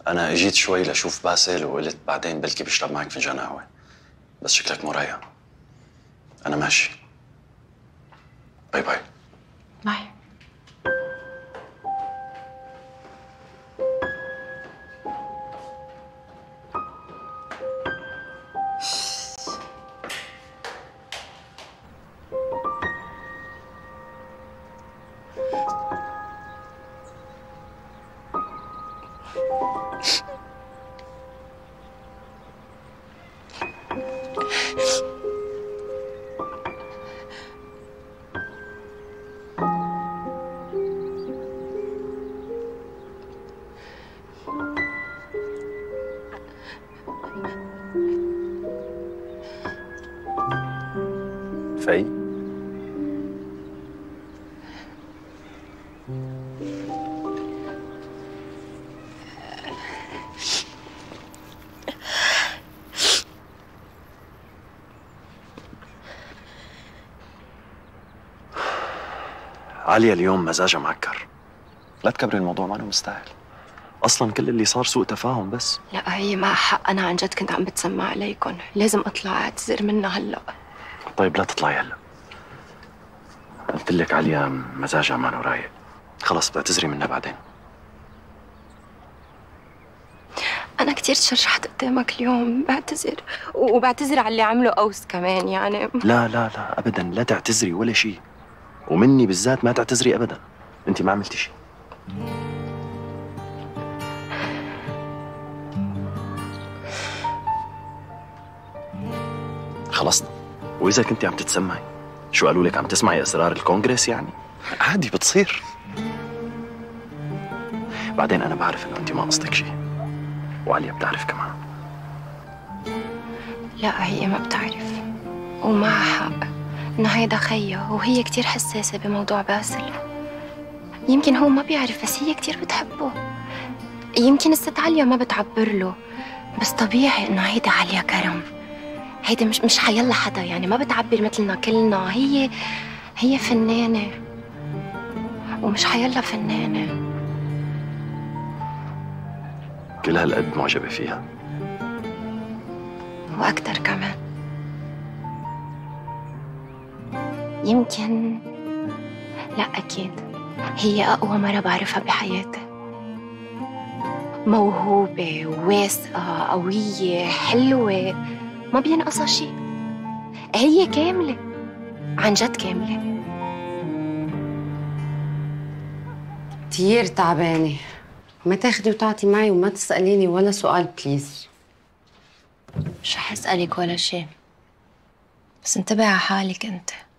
أنا إجيت شوي لشوف باسل وقلت بعدين بلكي بشرب معك فنجان قهوة، بس شكلك مو رايقة. أنا ماشي. باي باي. باي. في عالية اليوم مزاجها معكر. لا تكبري الموضوع، ما أنا مستاهل. أصلا كل اللي صار سوء تفاهم بس. لا هي ما حق، أنا عن جد كنت عم بتسمع عليكم، لازم أطلع أعتذر منها هلأ. طيب لا تطلعي هلا. قلت لك عليا مزاجها ما رايق. خلص بتعتذري منها بعدين. أنا كتير تشرحت قدامك اليوم، بعتذر وبعتذر على اللي عمله أوس كمان يعني. لا لا لا أبدا، لا تعتذري ولا شيء، ومني بالذات ما تعتذري أبدا. أنت ما عملتي شيء. خلصنا. وإذا كنتي عم تتسمعي، شو قالوا لك؟ عم تسمعي أسرار الكونغرس يعني؟ عادي بتصير. بعدين أنا بعرف إنه أنت ما قصدك شيء، وعليا بتعرف كمان. لا هي ما بتعرف، ومعها حق إنه هيدا خيها، وهي كتير حساسة بموضوع باسل. يمكن هو ما بيعرف بس هي كتير بتحبه. يمكن الست عليا ما بتعبر له، بس طبيعي إنه هيدا عليا كرم. هيدا مش حيلا حدا يعني، ما بتعبر مثلنا كلنا. هي فنانة، ومش حيلا فنانة. كل هالقد معجبة فيها؟ وأكتر كمان. يمكن، لا أكيد هي أقوى مرة بعرفها بحياتي. موهوبة، واثقة، قوية، حلوة، ما بينقصها شيء. هي كاملة، عن جد كاملة. كتير تعبانة، ما تاخدي وتعطي معي وما تسأليني ولا سؤال بليز. مش رح أسألك ولا شيء، بس انتبهي على حالك انت.